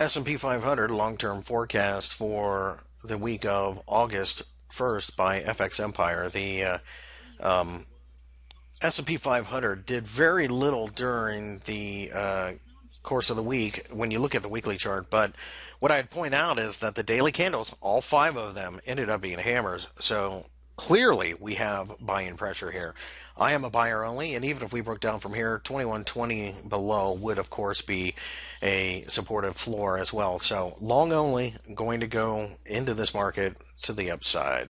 S&P 500 long-term forecast for the week of August 1st by FX Empire. The S&P 500 did very little during the course of the week when you look at the weekly chart, but what I'd point out is that the daily candles, all five of them, ended up being hammers. So clearly we have buying pressure here. I am a buyer only, and even if we broke down from here, 2120 below would, of course, be a supportive floor as well. So long only, going to go into this market to the upside.